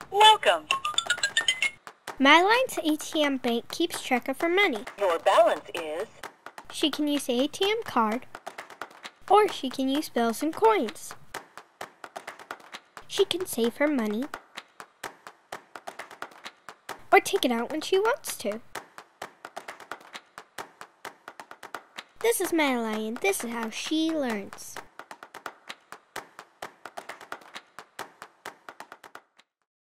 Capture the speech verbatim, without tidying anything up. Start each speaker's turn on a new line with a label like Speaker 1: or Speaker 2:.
Speaker 1: Welcome.
Speaker 2: Madeline's A T M bank keeps track of her money.
Speaker 1: Your balance is...
Speaker 2: She can use the A T M card, or she can use bills and coins. She can save her money, or take it out when she wants to. This is Madeline. This is how she learns.